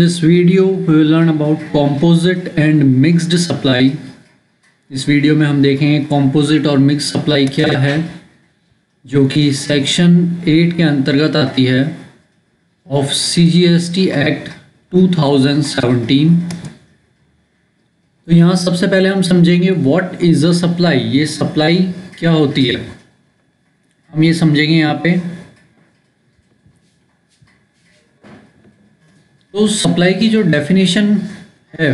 this video we will learn about composite and mixed supply। इस video में हम देखेंगे composite और mixed supply क्या है, जो कि सेक्शन 8 के अंतर्गत आती है ऑफ CGST एक्ट 2017। तो यहाँ सबसे पहले हम समझेंगे व्हाट इज़ अ सप्लाई। ये सप्लाई क्या होती है हम ये समझेंगे यहाँ पे। तो सप्लाई की जो डेफिनेशन है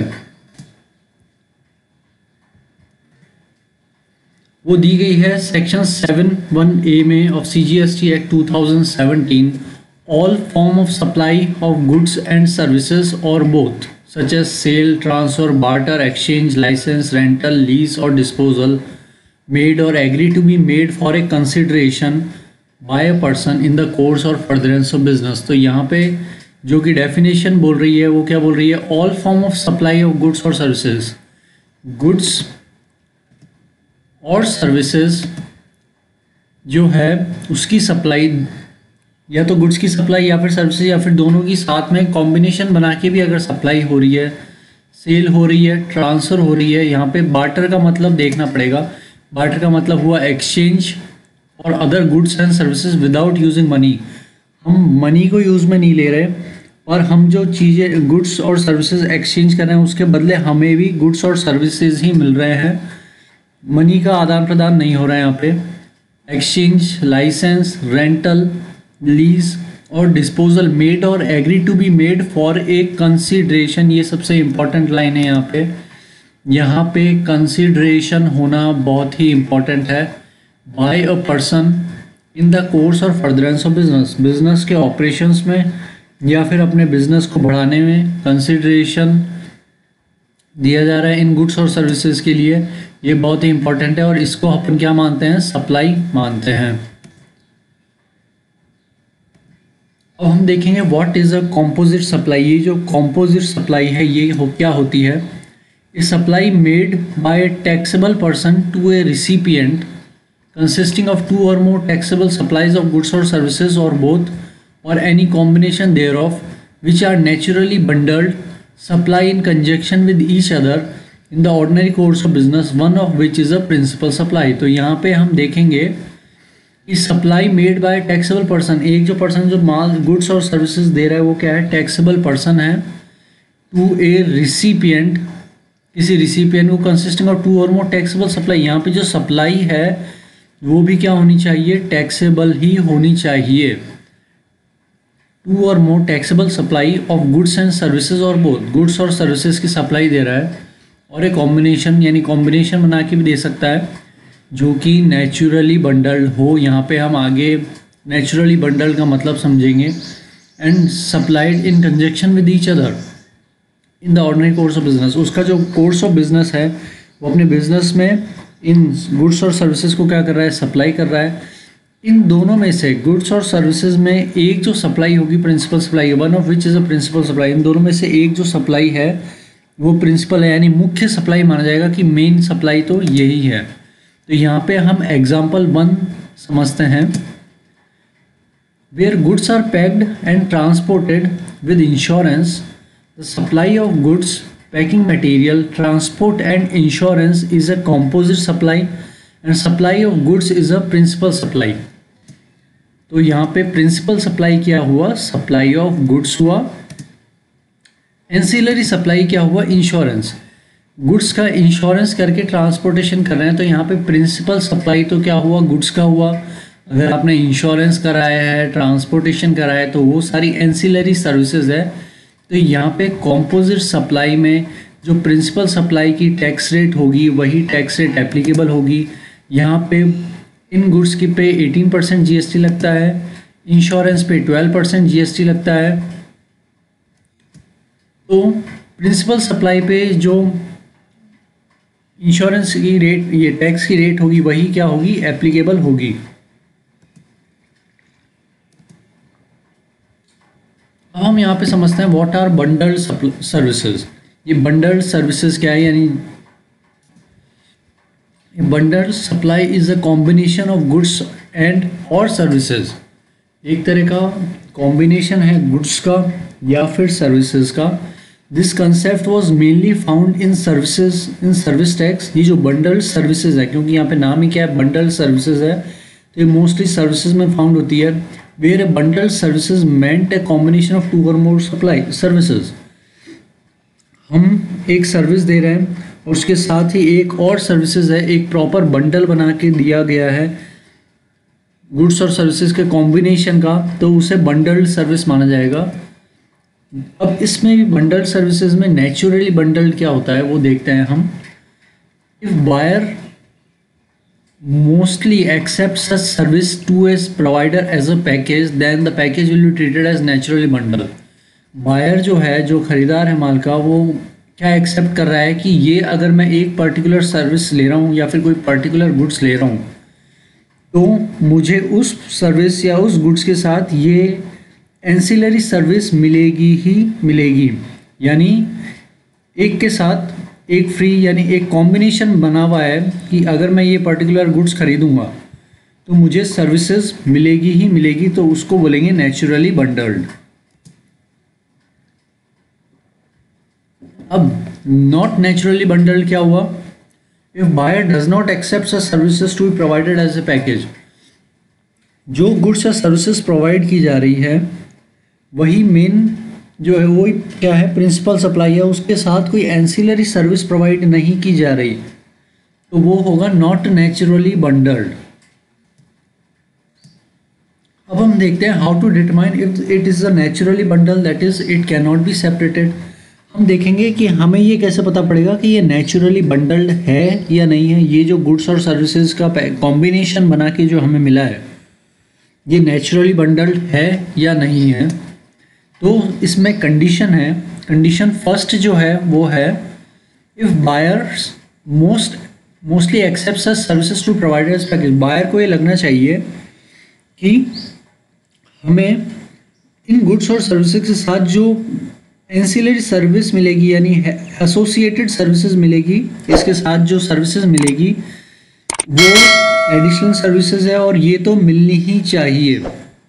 वो दी गई है सेक्शन 7(1)(a) में of CGST act 2017। All form of supply of goods and services और both such as sale, transfer, barter, exchange, licence, rental, lease और डिस्पोजल मेड और agree to be made for a consideration by a person in the course और furtherance of business. तो यहाँ पे जो कि definition बोल रही है वो क्या बोल रही है, all form of supply of goods और सर्विसेज, गुड्स और सर्विसेज जो है उसकी सप्लाई, या तो गुड्स की सप्लाई या फिर सर्विसेज या फिर दोनों की साथ में कॉम्बिनेशन बना के भी अगर सप्लाई हो रही है, सेल हो रही है, ट्रांसफ़र हो रही है। यहाँ पे बार्टर का मतलब देखना पड़ेगा। बार्टर का मतलब हुआ एक्सचेंज और other goods and services without using money. हम मनी को यूज़ में नहीं ले रहे और हम जो चीज़ें गुड्स और सर्विसेज एक्सचेंज कर रहे हैं उसके बदले हमें भी गुड्स और सर्विसेज ही मिल रहे हैं, मनी का आदान प्रदान नहीं हो रहा है यहाँ पे। एक्सचेंज, लाइसेंस, रेंटल, लीज और डिस्पोजल मेड और agree to be made for a consideration. ये सबसे इम्पॉर्टेंट लाइन है यहाँ पे। यहाँ पे कंसिडरेशन होना बहुत ही इम्पॉर्टेंट है। By a person in the course और फर्दरेंस ऑफ बिजनेस, बिजनेस के ऑपरेशंस में या फिर अपने बिजनेस को बढ़ाने में कंसिडरेशन दिया जा रहा है इन गुड्स और सर्विसेज के लिए। ये बहुत ही इम्पॉर्टेंट है और इसको अपन क्या मानते हैं, सप्लाई मानते हैं। अब हम देखेंगे what is a composite supply. ये जो कॉम्पोजिट सप्लाई है ये क्या होती है, a supply made by a taxable person to a recipient consisting of two or more taxable supplies of goods or services or both or any combination thereof which are naturally bundled supply in conjunction with each other in the ordinary course of business, one of which is a principal supply। तो यहाँ पे हम देखेंगे कि supply made by taxable person, एक जो person जो माल goods और सर्विसेज दे रहा है वो क्या है, टैक्सेबल पर्सन है, टू ए रिसिपिएंट, किसी रिसिपिएंट को, कंसिस्टिंग ऑफ टू और मोर टैक्सेबल सप्लाई। यहाँ पे जो सप्लाई है वो भी क्या होनी चाहिए, टैक्सेबल ही होनी चाहिए। टू और more taxable supply of goods and services और बोथ, गुड्स और सर्विसेज की सप्लाई दे रहा है और एक कॉम्बिनेशन यानी कॉम्बिनेशन बना के भी दे सकता है जो कि नेचुरली बंडल्ड हो। यहाँ पे हम आगे नेचुरली बंडल्ड का मतलब समझेंगे। And supplied in conjunction with each other in the ordinary course of business, उसका जो कोर्स ऑफ बिजनेस है वो अपने बिजनेस में इन गुड्स और सर्विसेज को क्या कर रहा है, सप्लाई कर रहा है। इन दोनों में से गुड्स और सर्विसेज में एक जो सप्लाई होगी principal supply, one of which is a principal supply. इन दोनों में से एक जो सप्लाई है वो प्रिंसिपल है यानी मुख्य सप्लाई माना जाएगा कि मेन सप्लाई तो यही है। तो यहाँ पे हम एग्जाम्पल 1 समझते हैं। Where goods are packed and transported with insurance, the supply of goods, packing material, transport and insurance is a composite supply and supply of goods is a principal supply। तो यहाँ पे principal supply क्या हुआ, supply of goods हुआ। ancillary supply क्या हुआ, insurance, goods का insurance करके transportation कर रहे हैं। तो यहाँ पे principal supply तो क्या हुआ, goods का हुआ। अगर आपने insurance कराया है, transportation कराया है तो वो सारी ancillary services है। तो यहाँ पे कॉम्पोजिट सप्लाई में जो प्रिंसिपल सप्लाई की टैक्स रेट होगी वही टैक्स रेट एप्लीकेबल होगी। यहाँ पे इन गुड्स की पे 18% GST लगता है, इंश्योरेंस पे 12% GST लगता है। तो प्रिंसिपल सप्लाई पे जो इंश्योरेंस की रेट, ये टैक्स की रेट होगी वही क्या होगी, एप्लीकेबल होगी। अब हम यहाँ पे समझते हैं व्हाट आर बंडल्ड सर्विसेज। ये बंडल्ड सर्विसेज क्या है, यानी bundled supply is a combination of goods and और सर्विसेज। एक तरह का कॉम्बिनेशन है गुड्स का या फिर सर्विसेज का। This concept was mainly found in services, in service tax. ये जो बंडल सर्विसेज है, क्योंकि यहाँ पे नाम ही क्या है, बंडल सर्विसेज है, तो ये मोस्टली सर्विसेज में फाउंड होती है। Where a bundle services meant a combination of two और मोर सप्लाई सर्विसेज। हम एक सर्विस दे रहे हैं और उसके साथ ही एक और सर्विसेज है, एक प्रॉपर बंडल बना के दिया गया है गुड्स और सर्विसेज के कॉम्बिनेशन का, तो उसे बंडल्ड सर्विस माना जाएगा। अब इसमें भी बंडल्ड सर्विसेज में नेचुरली बंडल्ड क्या होता है वो देखते हैं हम। If buyer mostly accept such service to as provider as a package, then the package will be treated as naturally bundle. Buyer जो है, जो खरीदार है माल का, वो क्या एक्सेप्ट कर रहा है कि ये अगर मैं एक पर्टिकुलर सर्विस ले रहा हूँ या फिर कोई पर्टिकुलर गुड्स ले रहा हूँ, तो मुझे उस सर्विस या उस गुड्स के साथ ये एंसिलरी सर्विस मिलेगी ही मिलेगी। यानी एक के साथ एक फ्री, यानी एक कॉम्बिनेशन बना हुआ है कि अगर मैं ये पर्टिकुलर गुड्स खरीदूंगा तो मुझे सर्विसेज मिलेगी ही मिलेगी, तो उसको बोलेंगे नेचुरली बंडल्ड। अब नॉट नेचुरली बंडल्ड क्या हुआ? If buyer does not accept such services to be provided as a package. जो गुड्स या सर्विसेज प्रोवाइड की जा रही है वही मेन जो है वो क्या है, प्रिंसिपल सप्लाई है, उसके साथ कोई एंसिलरी सर्विस प्रोवाइड नहीं की जा रही, तो वो होगा नॉट नेचुरली बंडल्ड। अब हम देखते हैं how to determine if it is a naturally bundle, that is it can not be separated. हम देखेंगे कि हमें ये कैसे पता पड़ेगा कि ये नेचुरली बंडल्ड है या नहीं है। ये जो गुड्स और सर्विसेज का कॉम्बिनेशन बना के जो हमें मिला है, ये नेचुरली बंडल्ड है या नहीं है। तो इसमें कंडीशन है, कंडीशन फर्स्ट जो है वो है if buyers mostly accept such services to providers package. Buyer को ये लगना चाहिए कि हमें इन गुड्स और सर्विसेज के साथ जो एंसिलरी सर्विस मिलेगी, यानी एसोसिएटेड सर्विसेज मिलेगी, इसके साथ जो सर्विसेज मिलेगी वो एडिशनल सर्विसेज है और ये तो मिलनी ही चाहिए।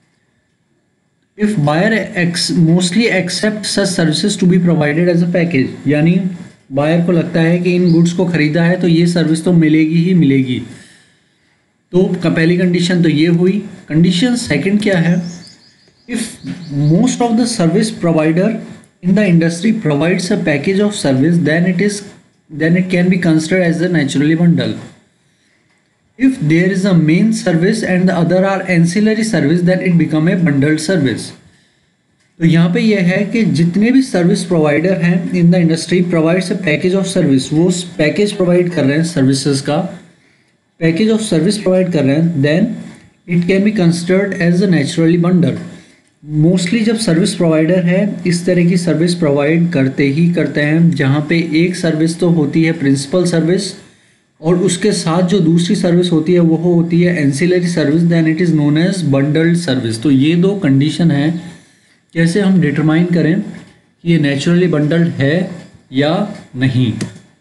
If buyer mostly accept such services to be provided as a package, यानी बायर को लगता है कि इन गुड्स को खरीदा है तो ये सर्विस तो मिलेगी ही मिलेगी। तो पहली कंडीशन तो ये हुई। कंडीशन सेकंड क्या है? If most of the service provider in the industry provides a package of service, then it can be considered as a naturally bundle. If there is a main service and the other are ancillary service, then it become a bundled service. तो यहाँ पे यह है कि जितने भी service provider हैं in the industry provides a package of service, वो पैकेज प्रोवाइड कर रहे हैं सर्विसेज का, पैकेज ऑफ सर्विस प्रोवाइड कर रहे हैं, then it can be considered as a naturally bundle. Mostly जब सर्विस प्रोवाइडर है इस तरह की सर्विस प्रोवाइड करते ही करते हैं, जहाँ पे एक सर्विस तो होती है प्रिंसिपल सर्विस और उसके साथ जो दूसरी सर्विस होती है वो होती है ancillary service, then it is known as bundled service. तो ये दो कंडीशन है, कैसे हम डिटरमाइन करें कि ये नेचुरली बंडल्ड है या नहीं।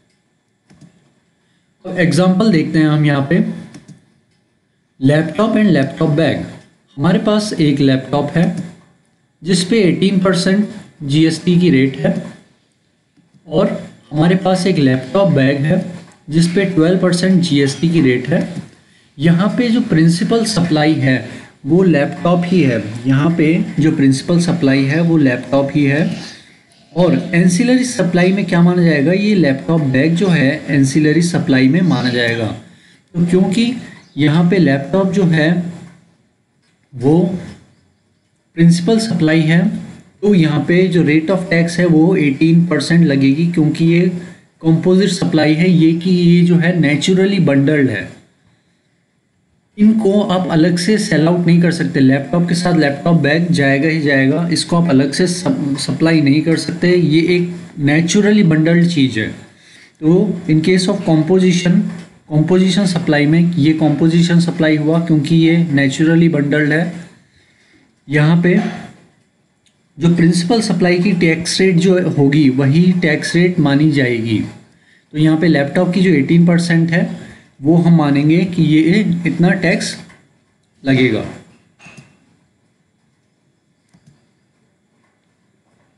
तो एग्जाम्पल देखते हैं हम यहाँ पे, लैपटॉप एंड लैपटॉप बैग। हमारे पास एक लैपटॉप है जिस पे 18% GST की रेट है और हमारे पास एक लैपटॉप बैग है जिस पे 12% GST की रेट है। यहाँ पे जो प्रिंसिपल सप्लाई है वो लैपटॉप ही है, यहाँ पे जो प्रिंसिपल सप्लाई है वो लैपटॉप ही है। और एंसिलरी सप्लाई में क्या माना जाएगा? ये लैपटॉप बैग जो है एंसिलरी सप्लाई में माना जाएगा। तो क्योंकि यहाँ पे लैपटॉप जो है वो प्रिंसिपल सप्लाई है, तो यहाँ पे जो रेट ऑफ टैक्स है वो 18% लगेगी, क्योंकि ये कंपोजिट सप्लाई है, ये कि ये जो है नेचुरली बंडल्ड है। इनको आप अलग से सेल आउट नहीं कर सकते, लैपटॉप के साथ लैपटॉप बैग जाएगा ही जाएगा, इसको आप अलग से सप्लाई नहीं कर सकते, ये एक नेचुरली बंडल्ड चीज़ है। तो in case of composition supply में ये कॉम्पोजिशन सप्लाई हुआ क्योंकि ये नेचुरली बंडल्ड है। यहाँ पे जो प्रिंसिपल सप्लाई की टैक्स रेट जो होगी वही टैक्स रेट मानी जाएगी। तो यहाँ पे लैपटॉप की जो 18% है वो हम मानेंगे कि ये इतना टैक्स लगेगा।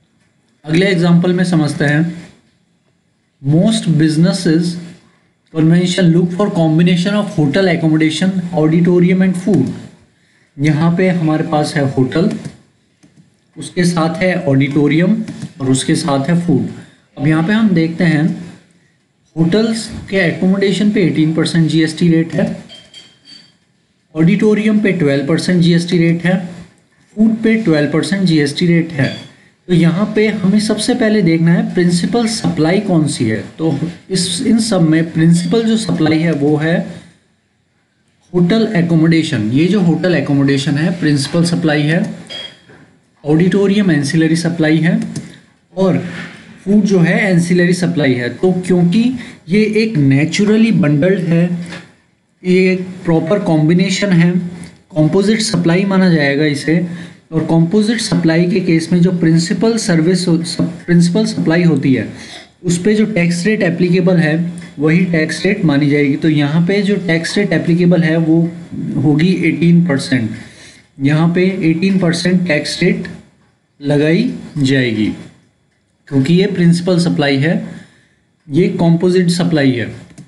अगले एग्जांपल में समझते हैं। Most businesses convention look for combination of hotel accommodation, auditorium and food. यहाँ पे हमारे पास है होटल, उसके साथ है ऑडिटोरियम और उसके साथ है फूड। अब यहाँ पे हम देखते हैं होटल्स के एकोमोडेशन पे 18% जीएसटी रेट है, ऑडिटोरियम पे 12% जीएसटी रेट है, फूड पे 12% जीएसटी रेट है। तो यहाँ पे हमें सबसे पहले देखना है प्रिंसिपल सप्लाई कौन सी है। तो इन सब में प्रिंसिपल जो सप्लाई है वो है होटल एकोमोडेशन। ये जो होटल एकोमोडेशन है प्रिंसिपल सप्लाई है, ऑडिटोरियम एंसिलरी सप्लाई है और फूड जो है एंसिलरी सप्लाई है। तो क्योंकि ये एक नेचुरली बंडल्ड है, ये एक प्रॉपर कॉम्बिनेशन है, कॉम्पोजिट सप्लाई माना जाएगा इसे। और कॉम्पोजिट सप्लाई के केस में जो प्रिंसिपल सप्लाई होती है उस पे जो टैक्स रेट एप्लीकेबल है वही टैक्स रेट मानी जाएगी। तो यहाँ पे जो टैक्स रेट एप्लीकेबल है वो होगी 18%। यहाँ पे 18% टैक्स रेट लगाई जाएगी क्योंकि ये प्रिंसिपल सप्लाई है, ये कॉम्पोजिट सप्लाई है।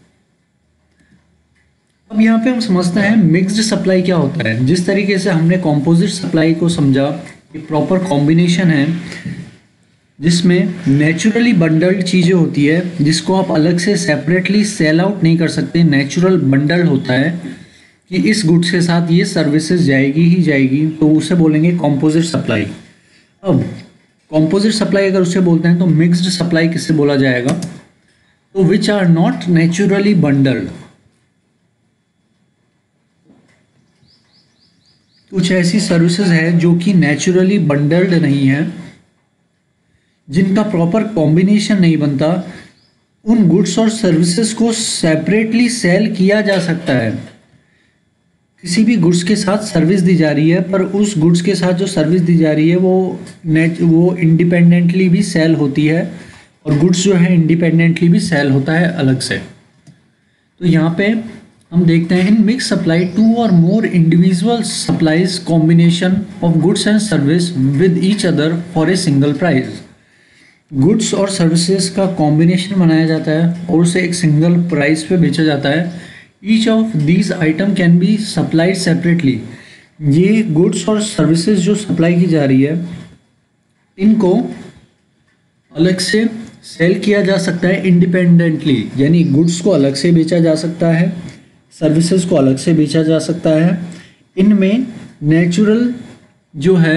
अब यहाँ पे हम समझते हैं मिक्स्ड सप्लाई क्या होता है। जिस तरीके से हमने कॉम्पोजिट सप्लाई को समझा कि प्रॉपर कॉम्बिनेशन है जिसमें नेचुरली बंडल्ड चीज़ें होती है जिसको आप अलग से सेपरेटली सेल आउट नहीं कर सकते, नेचुरल बंडल होता है कि इस गुड्स के साथ ये सर्विसेज जाएगी ही जाएगी, तो उसे बोलेंगे कॉम्पोजिट सप्लाई। अब कॉम्पोजिट सप्लाई अगर उसे बोलते हैं तो मिक्स्ड सप्लाई किससे बोला जाएगा, तो which are not naturally bundled. कुछ ऐसी सर्विसेज है जो कि नेचुरली बंडल्ड नहीं है, जिनका प्रॉपर कॉम्बिनेशन नहीं बनता, उन गुड्स और सर्विसेज को सेपरेटली सेल किया जा सकता है। किसी भी गुड्स के साथ सर्विस दी जा रही है पर उस गुड्स के साथ जो सर्विस दी जा रही है वो इंडिपेंडेंटली भी सेल होती है और गुड्स जो है इंडिपेंडेंटली भी सेल होता है अलग से। तो यहाँ पे हम देखते हैं इन मिक्स सप्लाई टू और more individual supplies combination of goods and service with each other for a single price. Goods और सर्विसेज का कॉम्बिनेशन बनाया जाता है और उसे एक सिंगल प्राइस पे बेचा जाता है। Each of these item can be supplied separately. ये गुड्स और सर्विसेज जो सप्लाई की जा रही है इनको अलग से सेल किया जा सकता है इंडिपेंडेंटली, यानी गुड्स को अलग से बेचा जा सकता है, सर्विसेज को अलग से बेचा जा सकता है। इनमें नेचुरल जो है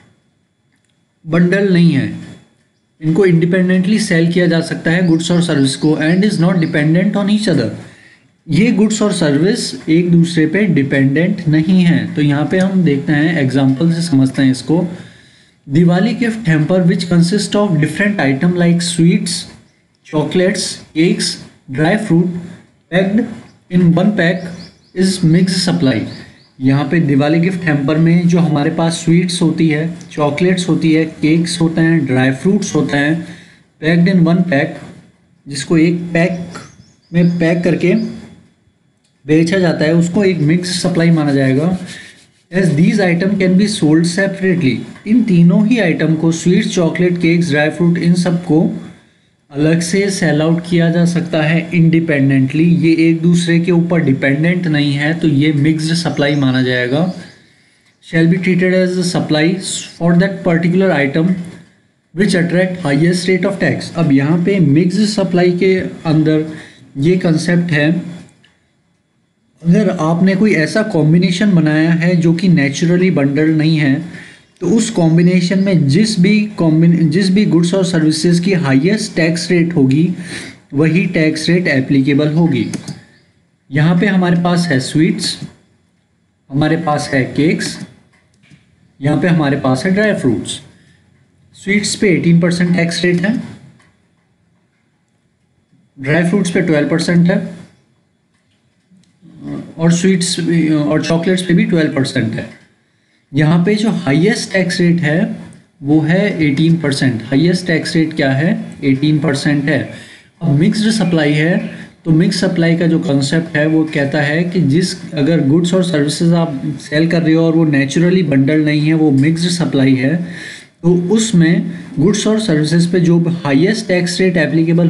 बंडल नहीं है, इनको इंडिपेंडेंटली सेल किया जा सकता है गुड्स और सर्विस को and is not dependent on each other. ये गुड्स और सर्विस एक दूसरे पे डिपेंडेंट नहीं है। तो यहाँ पे हम देखते हैं एग्जांपल से समझते हैं इसको। Diwali gift hamper which consist of different item like sweets, chocolates, cakes, dry fruit packed in one pack is mixed supply. यहाँ पे दिवाली गिफ्ट हैम्पर में जो हमारे पास स्वीट्स होती है, चॉकलेट्स होती है, केक्स होते हैं, ड्राई फ्रूट्स होते हैं, पैक्ड इन वन पैक, जिसको एक पैक में पैक करके बेचा जाता है, उसको एक मिक्स सप्लाई माना जाएगा। As these item can be sold separately. इन तीनों ही आइटम को, sweets, chocolate, cakes, dry fruit, इन सब को अलग से सेल आउट किया जा सकता है इंडिपेंडेंटली। ये एक दूसरे के ऊपर डिपेंडेंट नहीं है, तो ये मिक्स्ड सप्लाई माना जाएगा। Shall be treated as supply for that particular item which attract highest rate of tax. अब यहाँ पे मिक्स्ड सप्लाई के अंदर ये कंसेप्ट है, अगर आपने कोई ऐसा कॉम्बिनेशन बनाया है जो कि नेचुरली बंडल नहीं है, तो उस कॉम्बिनेशन में जिस भी गुड्स और सर्विसेज की हाईएस्ट टैक्स रेट होगी वही टैक्स रेट एप्लीकेबल होगी। यहाँ पे हमारे पास है स्वीट्स, हमारे पास है केक्स, यहाँ पे हमारे पास है ड्राई फ्रूट्स। स्वीट्स पे 18% टैक्स रेट है, ड्राई फ्रूट्स पे 12% है और स्वीट्स और चॉकलेट्स पे भी 12% है। यहाँ पे जो हाईएस्ट टैक्स रेट है वो है 18%। हाईएस्ट टैक्स रेट क्या है? 18% है। अब मिक्स्ड सप्लाई है, तो मिक्स सप्लाई का जो कॉन्सेप्ट है वो कहता है कि अगर गुड्स और सर्विसेज आप सेल कर रहे हो और वो नेचुरली बंडल नहीं है, वो मिक्स्ड सप्लाई है, तो उसमें गुड्स और सर्विसेज पे जो हाईएस्ट टैक्स रेट एप्लीकेबल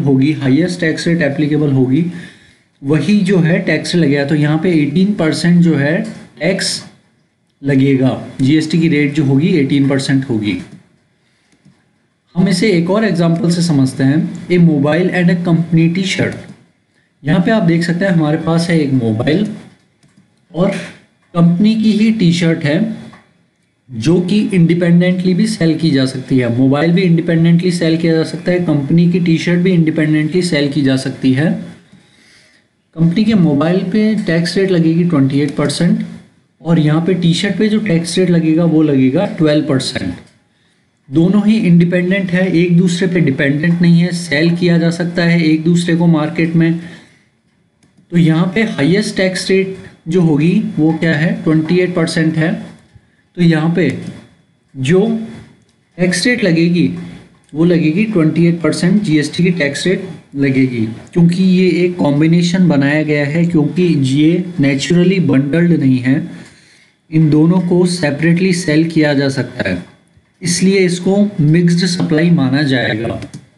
होगी वही जो है टैक्स लगेगा। तो यहाँ पे 18% जो है टैक्स लगेगा, जीएसटी की रेट जो होगी 18% होगी। हम इसे एक और एग्जांपल से समझते हैं, a mobile and a company T shirt. यहाँ पे आप देख सकते हैं हमारे पास है एक मोबाइल और कंपनी की ही टी शर्ट है जो कि इंडिपेंडेंटली भी सेल की जा सकती है। मोबाइल भी इंडिपेंडेंटली सेल किया जा सकता है, कंपनी की टी शर्ट भी इंडिपेंडेंटली सेल की जा सकती है। कंपनी के मोबाइल पे टैक्स रेट लगेगी 28% और यहाँ पे टी शर्ट पे जो टैक्स रेट लगेगा वो लगेगा 12%। दोनों ही इंडिपेंडेंट है, एक दूसरे पे डिपेंडेंट नहीं है, सेल किया जा सकता है एक दूसरे को मार्केट में। तो यहाँ पे हाईएस्ट टैक्स रेट जो होगी वो क्या है, 28% है। तो यहाँ पे जो टैक्स रेट लगेगी वो लगेगी 28%, जीएसटी की टैक्स रेट लगेगी। क्योंकि ये एक कॉम्बिनेशन बनाया गया है, क्योंकि ये नेचुरली बंडल्ड नहीं है, इन दोनों को सेपरेटली सेल किया जा सकता है, इसलिए इसको मिक्स्ड सप्लाई माना जाएगा।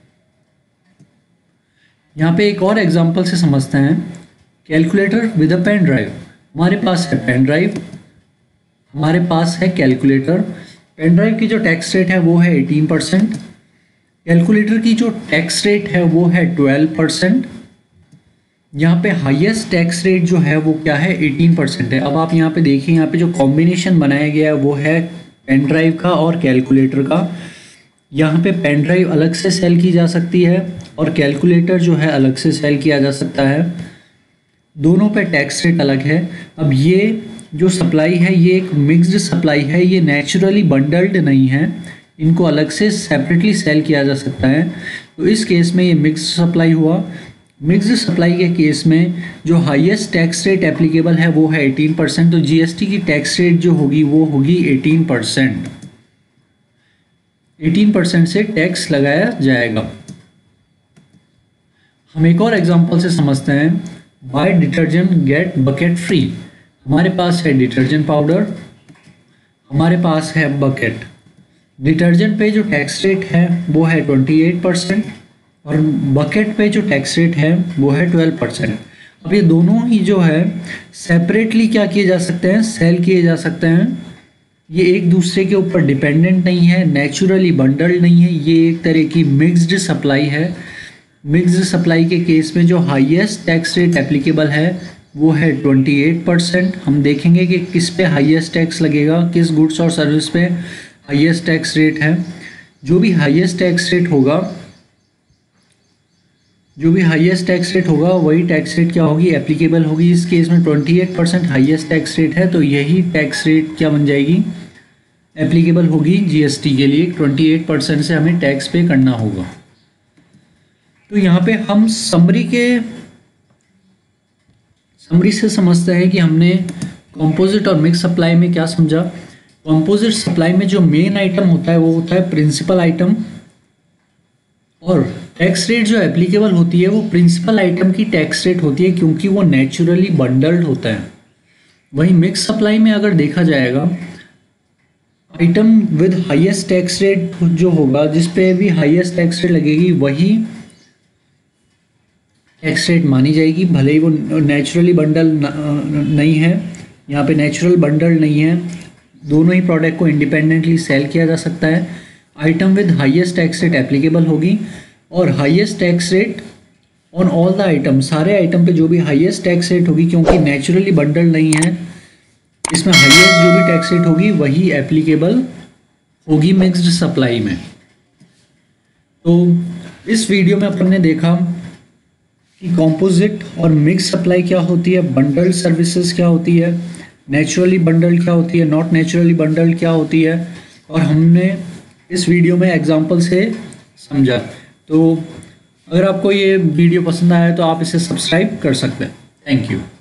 यहाँ पे एक और एग्जांपल से समझते हैं, calculator with a pen drive. हमारे पास है पेन ड्राइव, हमारे पास है कैलकुलेटर। पेन ड्राइव की जो टैक्स रेट है वो है 18%, कैलकुलेटर की जो टैक्स रेट है वो है 12%। यहाँ पे हाईएस्ट टैक्स रेट जो है वो क्या है, 18% है। अब आप यहाँ पे देखिए, यहाँ पे जो कॉम्बिनेशन बनाया गया है वो है पेन ड्राइव का और कैलकुलेटर का। यहाँ पे पेन ड्राइव अलग से सेल की जा सकती है और कैलकुलेटर जो है अलग से सेल किया जा सकता है, दोनों पे टैक्स रेट अलग है। अब ये जो सप्लाई है ये एक मिक्स्ड सप्लाई है, ये नेचुरली बंडल्ड नहीं है, इनको अलग से सेपरेटली सेल किया जा सकता है। तो इस केस में ये मिक्स्ड सप्लाई हुआ। मिक्स्ड सप्लाई के केस में जो हाईएस्ट टैक्स रेट एप्लीकेबल है वो है 18%। तो जीएसटी की टैक्स रेट जो होगी वो होगी 18%। 18% से टैक्स लगाया जाएगा। हम एक और एग्जांपल से समझते हैं, buy detergent get bucket free. हमारे पास है डिटर्जेंट पाउडर, हमारे पास है बकेट। डिटर्जेंट पे जो टैक्स रेट है वो है 28% और बकेट पे जो टैक्स रेट है वो है 12%। अब ये दोनों ही जो है सेपरेटली क्या किए जा सकते हैं, सेल किए जा सकते हैं। ये एक दूसरे के ऊपर डिपेंडेंट नहीं है, नेचुरली बंडल्ड नहीं है, ये एक तरह की मिक्स्ड सप्लाई है। मिक्स्ड सप्लाई के केस में जो हाईएस्ट टैक्स रेट एप्लीकेबल है वो है 28%। हम देखेंगे कि किस पे हाईएस्ट टैक्स लगेगा, किस गुड्स और सर्विस पे हाईएस्ट टैक्स रेट है। जो भी हाईएस्ट टैक्स रेट होगा वही टैक्स रेट क्या होगी, एप्लीकेबल होगी। इस केस में 28% हाईएस्ट टैक्स रेट है, तो यही टैक्स रेट क्या बन जाएगी, एप्लीकेबल होगी जीएसटी के लिए। 28% से हमें टैक्स पे करना होगा। तो यहाँ पे हम समरी से समझते हैं कि हमने कंपोजिट और मिक्स सप्लाई में क्या समझा। कंपोजिट सप्लाई में जो मेन आइटम होता है वो होता है प्रिंसिपल आइटम, और टैक्स रेट जो एप्लीकेबल होती है वो प्रिंसिपल आइटम की टैक्स रेट होती है, क्योंकि वो नेचुरली बंडल्ड होता है। वहीं मिक्स सप्लाई में अगर देखा जाएगा, item with highest tax rate जो होगा, जिस पे भी हाईएस्ट टैक्स रेट लगेगी वही टैक्स रेट मानी जाएगी, भले ही वो नेचुरली बंडल नहीं है। यहाँ पे नेचुरल बंडल नहीं है, दोनों ही प्रोडक्ट को इंडिपेंडेंटली सेल किया जा सकता है। Item with highest tax rate applicable होगी और highest tax rate on all the item, सारे आइटम पे जो भी हाईएस्ट टैक्स रेट होगी, क्योंकि नेचुरली बंडल नहीं है, इसमें हाईएस्ट जो भी टैक्स रेट होगी वही एप्लीकेबल होगी मिक्स्ड सप्लाई में। तो इस वीडियो में अपन ने देखा कि कंपोजिट और मिक्स सप्लाई क्या होती है, बंडल्ड सर्विसेज क्या होती है, नेचुरली बंडल्ड क्या होती है, नॉट नेचुरली बंडल्ड क्या होती है, और हमने इस वीडियो में एग्जांपल से समझा। तो अगर आपको ये वीडियो पसंद आया तो आप इसे सब्सक्राइब कर सकते हैं। Thank you.